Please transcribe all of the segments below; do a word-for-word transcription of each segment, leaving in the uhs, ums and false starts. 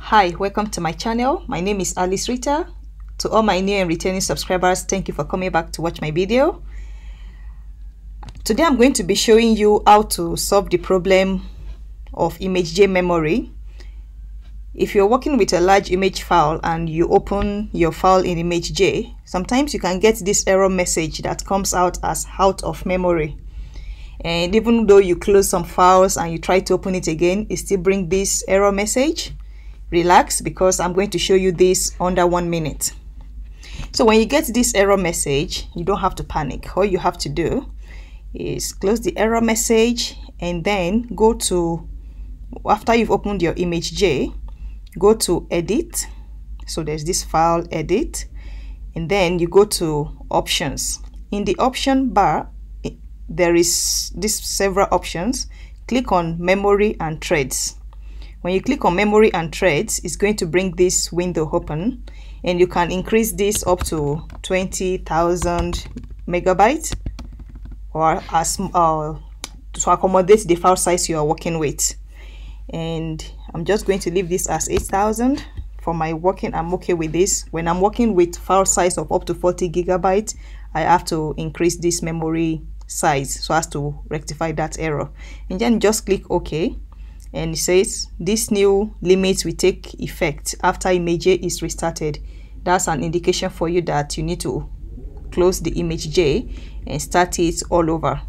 Hi, welcome to my channel. My name is Alice Rita. To all my new and returning subscribers, thank you for coming back to watch my video. Today I'm going to be showing you how to solve the problem of ImageJ memory. If you're working with a large image file and you open your file in ImageJ, sometimes you can get this error message that comes out as out of memory. And even though you close some files and you try to open it again, it still brings this error message. Relax, because I'm going to show you this under one minute. So when you get this error message, you don't have to panic. All you have to do is close the error message and then go to, after you've opened your ImageJ, go to edit. So there's this file, edit, and then you go to options. In the option bar, there is this several options. Click on memory and threads. When you click on memory and threads, it's going to bring this window open, and you can increase this up to twenty thousand megabytes or as uh, to accommodate the file size you are working with. And I'm just going to leave this as eight thousand for my working. I'm okay with this. When I'm working with file size of up to forty gigabytes, I have to increase this memory size so as to rectify that error. And then just click OK. And it says this new limit will take effect after ImageJ is restarted. That's an indication for you that you need to close the ImageJ and start it all over.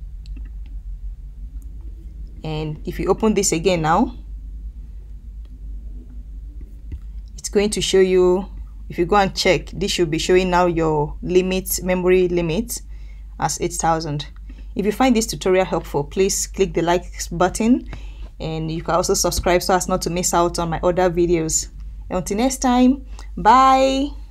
And if you open this again now, it's going to show you, if you go and check, this should be showing now your limit, memory limit as eight thousand. If you find this tutorial helpful, please click the like button. And you can also subscribe so as not to miss out on my other videos. Until next time, bye.